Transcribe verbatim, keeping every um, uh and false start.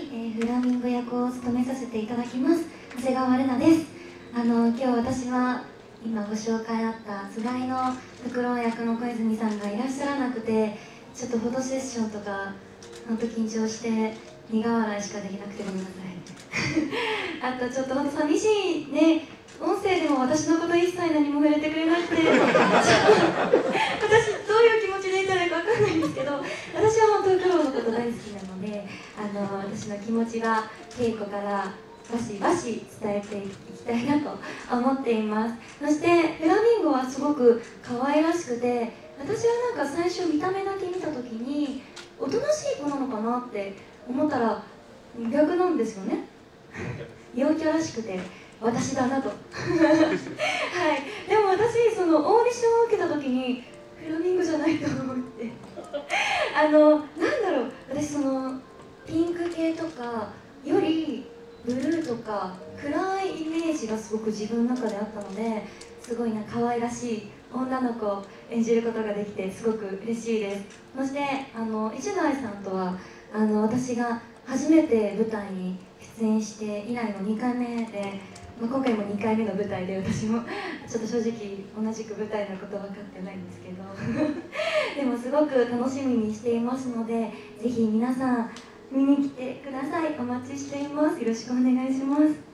、えー、フラミンゴ役を務めさせていただきます長谷川玲奈です。あの今日私は今ご紹介あったつがいのフクロウ役の小泉さんがいらっしゃらなくて、ちょっとフォトセッションとか本当緊張して苦笑いしかできなくてごめんなさいあとちょっと本当寂しいね。音声でも私のこと一切何も触れてくれなくて私どういう気持ちでいたらいいか分かんないんですけど、私は本当にフクロウのこと大好きなので、あの私の気持ちが稽古からバシバシ伝えていきたいなと思っています。そしてフラミンゴはすごく可愛らしくて、私はなんか最初見た目だけ見た時におとなしい子なのかなって思ったら逆なんですよね陽キャらしくて私だなとはいでも私そのオーディションを受けた時にフラミンゴじゃないと思ってあのなんだろう、私そのピンク系とかよりブルーとか暗いイメージがすごく自分の中であったので、すごいな可愛らしい女の子を演じることができてすごく嬉しいです。そしてあの一代さんとはあの私が初めて舞台に出演して以来のにかいめで、まあ、今回もにかいめの舞台で私もちょっと正直同じく舞台のこと分かってないんですけどでもすごく楽しみにしていますので、ぜひ皆さん見に来てください。お待ちしています。よろしくお願いします。